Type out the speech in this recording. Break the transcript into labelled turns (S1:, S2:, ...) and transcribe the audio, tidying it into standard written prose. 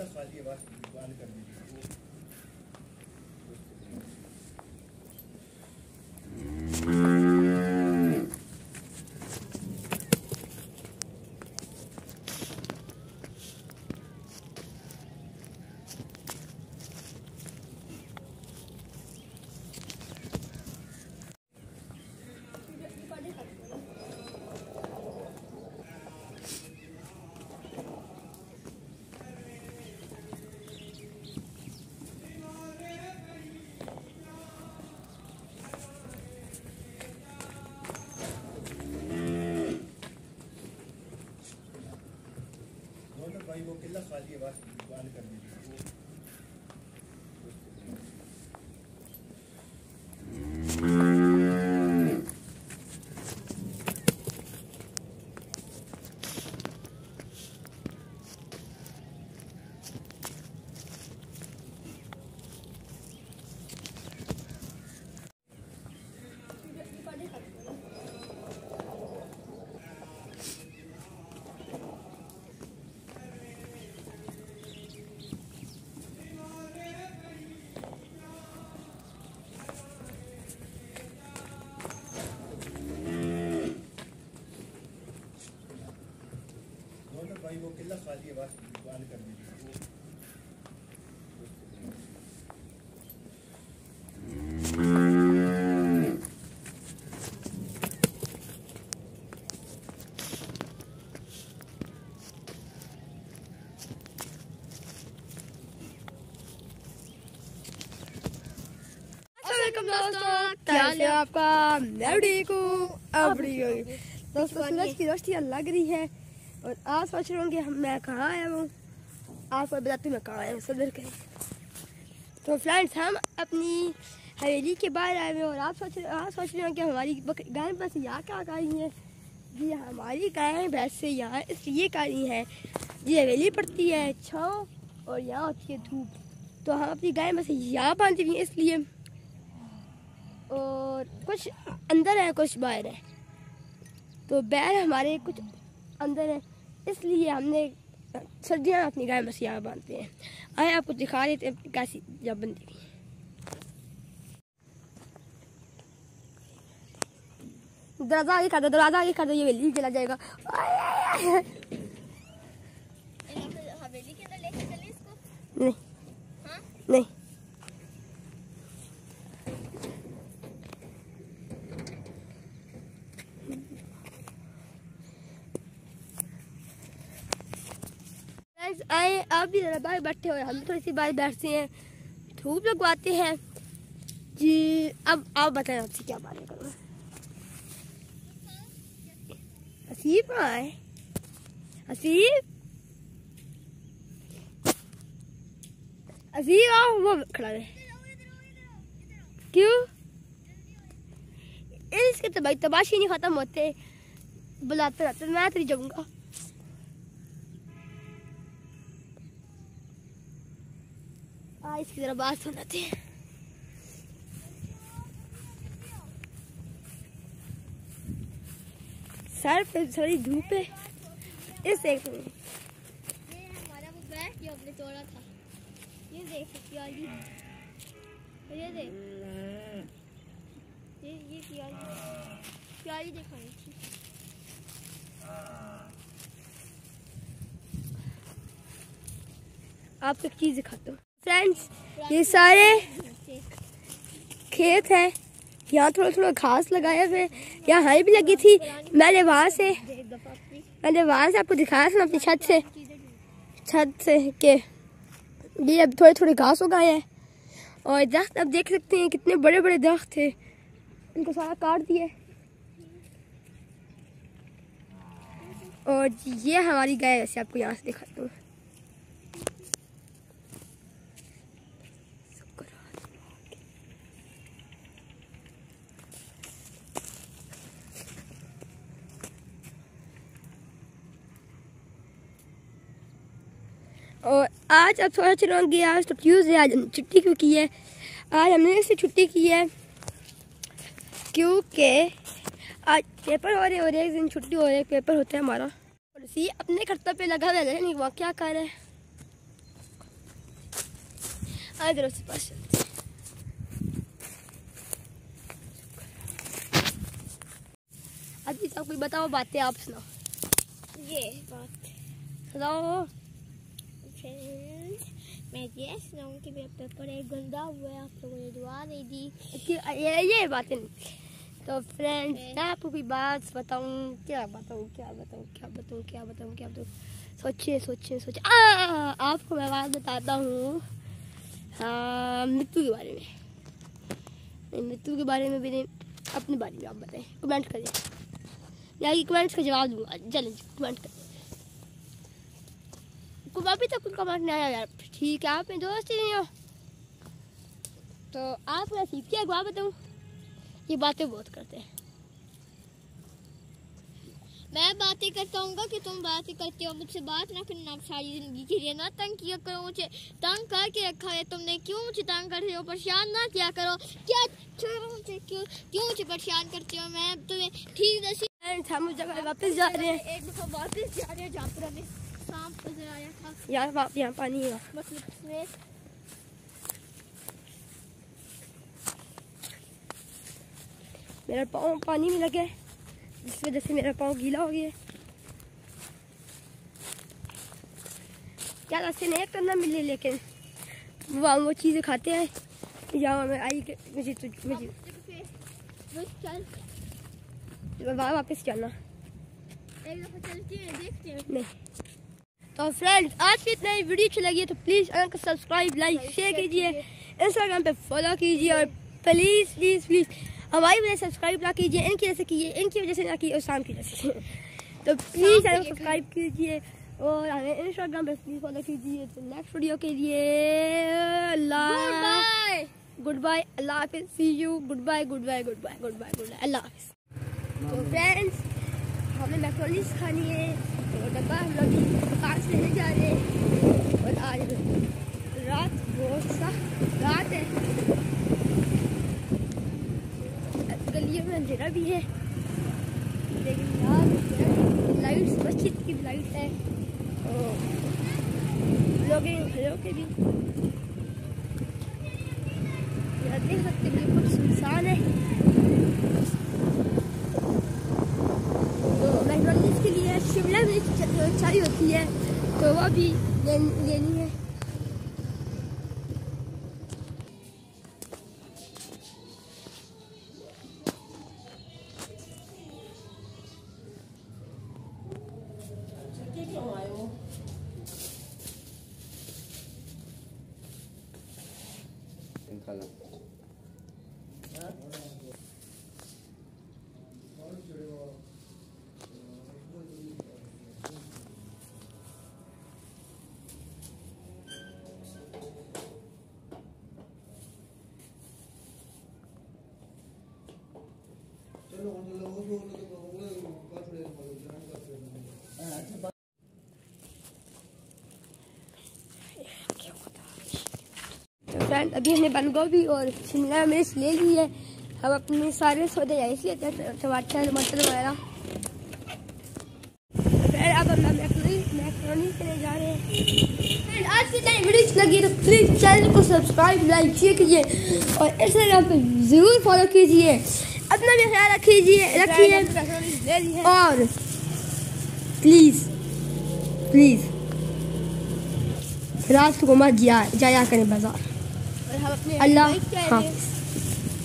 S1: खाली आवाज बंद कर दीजिए। भाई वो किला खाली आवाज बंद कर दीजिए। भाई वो किला खाली आवाज बंद कर दीजिए।
S2: दोस्तों आपका सूरज की रोशनी लग रही है और आप सोच रहे होंगे मैं कहाँ आया हूँ। आपको बताती हूँ मैं कहाँ आया हूँ, सदर के। तो फ्रेंड्स हम अपनी हवेली के बाहर आए हुए और आप सोच रहे हो कि हमारी गाय भैंस यहाँ क्या कर रही हैं। जी हमारी गाय भैंस यहाँ इसलिए कर रही हैं, जी हवेली पड़ती है छाँव और यहाँ होती है धूप, तो हम अपनी गाय भैंस यहाँ बांधी हुई हैं इसलिए। और कुछ अंदर है कुछ बाहर है, तो बैल हमारे कुछ अंदर है इसलिए हमने सर्दियाँ अपनी गाय भैंस यहाँ बांधते हैं। आए आपको दिखा देते हैं कैसी जब बनती है। दरवाजा आगे कर दो, दरवाजा आगे कर दो, ये हवेली चला जाएगा।
S3: हवेली के अंदर लेके चले इसको?
S2: नहीं
S3: हाँ?
S2: नहीं आए आप भी जरा बाहर बैठे हुए, हम थोड़ी सी बाहर बैठते हैं, धूप लगवाते हैं जी। अब आप बताएं आपसे क्या बातें करूँ। हसीब कहाँ है? हसीब हसीब आओ, वो खड़ा है। क्यों? इसके तो भाई तबाशी नहीं खत्म होते, बुलाते रहते। मैं तो नहीं जाऊंगा। इसकी तरह बात सुनाते हैं। सर पे सारी धूप है। इस एक
S3: ये हमारा वो बैग जो हमने तोड़ा था, ये देख प्याली, ये देख ये प्याली दिखाई थी।
S2: आपको एक चीज दिखाता हूँ फ्रेंड्स, ये सारे खेत है, यहाँ थोड़ा थोड़ा घास लगाया हुआ है, यहाँ हाई भी लगी थी। मैंने वहाँ से आपको दिखाया था अपनी छत से कि ये अब थोड़े थोड़े घास उगाए हैं। और दरख्त अब देख सकते हैं कितने बड़े बड़े दरख्त थे, इनको सारा काट दिया। और ये हमारी गाय, वैसे आपको यहाँ से दिखाता हूँ। और आज अब थोड़ा चलाऊंगी, आज तो ट्यूसडे, आज छुट्टी क्यों की है? आज हमने इससे छुट्टी की है क्योंकि आज पेपर हो रहे और एक दिन छुट्टी हो रही है, पेपर होता है हमारा। और इसी अपने कर्तव्य पे लगा हुआ है, नहीं वहाँ क्या कर रहे हैं। इधर से पास चलते हैं। अभी सब कोई बताओ बातें, आप सुनाओ।
S3: ये बात
S2: सुनाओ।
S3: फ्रेंड्स, मैं ये सुनाऊँ कि मेरा पेपर एक गंदा हुआ है, आप लोगों ने दुआ नहीं दी।
S2: ये बातें नहीं। तो फ्रेंड्स, मैं आपको कोई बात बताऊँ, क्या बताऊँ। सोचिए। आपको मैं बात बताता हूँ। हाँ, मृत्यु के बारे में। मृत्यु के बारे में भी नहीं, अपने बारे में आप बताएं, कमेंट करें। या ये कमेंट्स का जवाब दूंगा, चलें कमेंट करें। अभी तक कोई कमेंट नहीं आया यार, ठीक है, आप मेरे दोस्त ही नहीं हो तो आप मैं सीख के बात बताऊँ। ये बातें बहुत करते हैं।
S3: मैं बातें करता हूँ कि तुम बातें करते हो, मुझसे बात ना करना आप सारी जिंदगी के लिए। ना तंग किया करो मुझे, तंग करके रखा है तुमने, क्यों मुझे तंग करते हो, परेशान ना किया करो। क्या छोड़ो मुझे, क्यों मुझे परेशान करते हो। मैं तुम्हें ठीक नसीब।
S2: हम उस जगह वापस जा रहे हैं।
S3: एक दफा वापस जा रहे हैं जहाँ पर हमें सांप नजर आया था।
S2: यहाँ पानी है,
S3: मतलब
S2: मेरा पाँव पानी में लगे, जिस वजह से मेरा पाँव गीला हो गया। क्या रास्ते नहीं करना मिले, लेकिन वो चीज़ें खाते हैं यहाँ में आई के मुझे वापस चलना।
S3: एक दफा चलते हैं, देखते हैं।
S2: नहीं तो फ्रेंड्स, आज की इतनी वीडियो अच्छी लगी है तो प्लीज़ चैनल को सब्सक्राइब, लाइक, शेयर कीजिए, इंस्टाग्राम पे फॉलो कीजिए और प्लीज़ हमारी वजह से सब्सक्राइब ना कीजिए, इनकी वजह से कीजिए, इनकी वजह से ना कीजिए और शाम की वजह से। तो प्लीज़ चैनल को सब्सक्राइब कीजिए और हमें इंस्टाग्राम पे प्लीज़ फॉलो कीजिए। तो नेक्स्ट वीडियो के लिए गुड बाय, अल्लाह हाफिज़, see you, goodbye, Allah हाफिज़। तो फ्रेंड्स, हमें मैक्रोनीस खानी है तो डब्बा हम लोग दुकान से लेने जा रहे हैं। और आज रात बहुत सा रात है, गलियों में अंधेरा भी है, लेकिन यार लाइट्स, मस्जिद की लाइट है और लोगों के भी देख सकते बिल्कुल सुनसान है। तो मैक्रोनीस के लिए शिमला मिर्च चाहिए होती है तो वह भी लेनी है। फ्रेंड, अभी हमने बंद गोभी और शिमला मिर्च ले ली है। हम अपने सारे सौदे यहीं से लेते हैं, टमाटर वगैरह। फिर अब हम मैक्रोनी करने जा रहे हैं। आज की नई वीडियो लगी तो प्लीज़ चैनल को सब्सक्राइब, लाइक, शेयर कीजिए और इंस्टाग्राम पे ज़रूर फॉलो कीजिए। अपना भी ख्याल रखिए और प्लीज़ रात को मत जाया करें बाजार।
S3: और हम अपने
S2: अल्लाह हाफ़िज़।